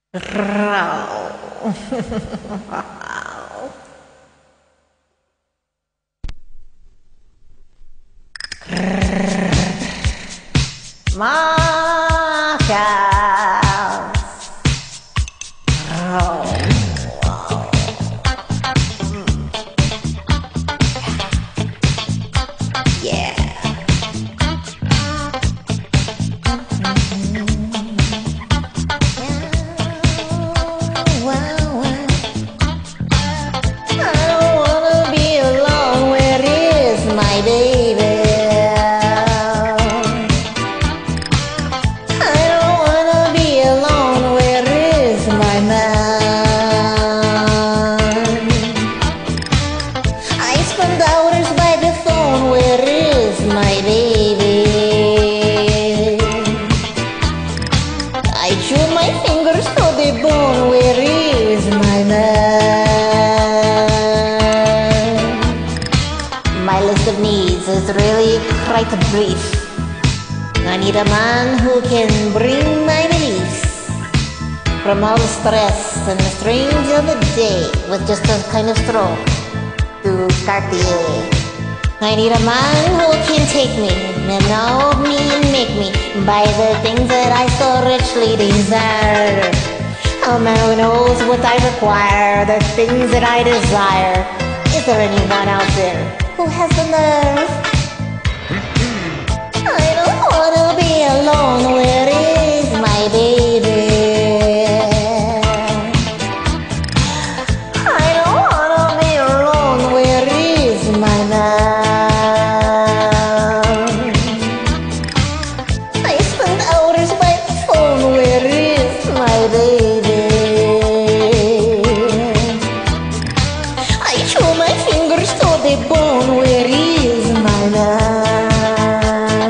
Marcus. Yeah. I don't wanna be alone. Where is my baby? I don't wanna be alone. Where is my man? I spend hours by the phone. Where is my baby? I chew my fingers to the bone. Where is my man? My list of needs is really quite brief. I need a man who can bring my release from all the stress and the strains of the day with just a kind of stroke to start the day. I need a man who can take me and know me and make me buy the things that I so richly desire. A man who knows what I require, the things that I desire. Is there anyone out there who has the nerve? I don't wanna be alone. Where is my baby? I don't wanna be alone. Where is my man? I spend hours by the phone. Where is my baby? I chew my fingers to the bone. Where is my man?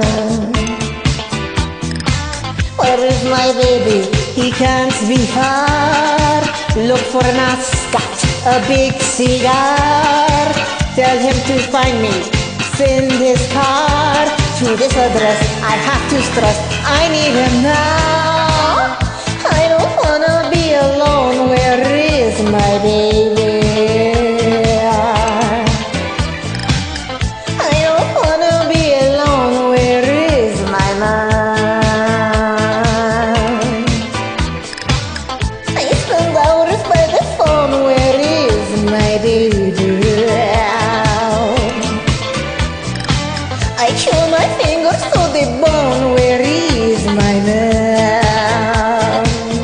Where is my baby? He can't be far. Look for an ascot, a big cigar. Tell him to find me. Send his car to this address. I have to stress, I need him now. I don't wanna be alone. Where is my baby? I don't wanna be alone. Where is my man? I spend hours by the phone. Where is my baby? I chew my fingers to the bone. Where is my man?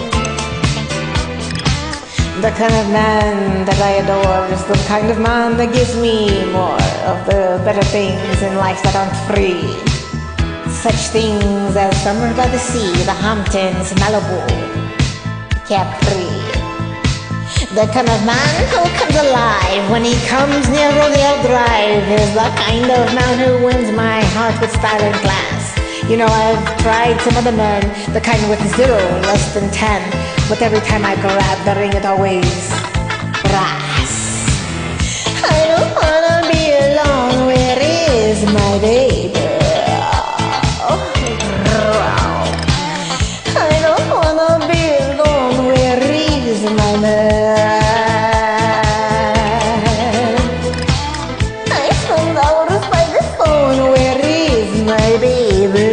The kind of man that I adore is the kind of man that gives me more of the better things in life that aren't free. Such things as summer by the sea, the Hamptons, Malibu, Capri. The kind of man who comes alive when he comes near Rodeo Drive is the kind of man who wins my heart with style and class. You know, I've tried some other men, the kind with 0, less than 10, but every time I grab the ring it always brass. I don't wanna be alone. Where is my baby? I don't wanna be alone. Where is my man? I spend hours by the phone. Where is my baby?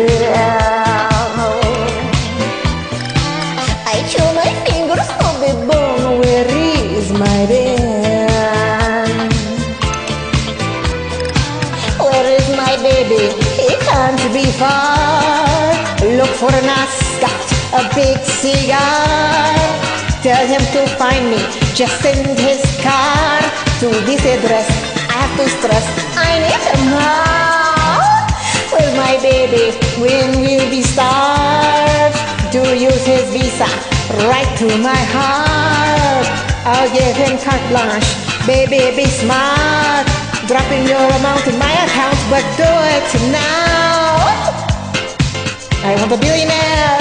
I chew my fingers to the bone. Where is my man? Where is my baby? He can't be far. Look for an ascot, a big cigar. Tell him to find me. Just send his car to this address. I have to stress, I need him now. Where's my baby? When will we start to use his visa right to my heart? I'll give him carte blanche. Baby, be smart. Dropping your amount in my account, but do it now. I want a billionaire.